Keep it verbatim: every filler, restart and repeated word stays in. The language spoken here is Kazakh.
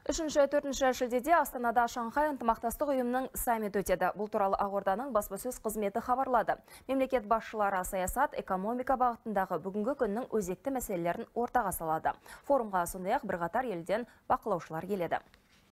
үшінші төртінші шілдеде Астанада Шанхай ынтымақтастық ұйымының саммиті өтеді. Бұл туралы Ақорданың баспасөз қызметі хабарлады. Мемлекет басшылары саясат, экономика бағытындағы бүгінгі күннің өзекті мәселелерін ортаға салады. Форумға сондай-ақ бірқатар елден бақылаушылар келеді.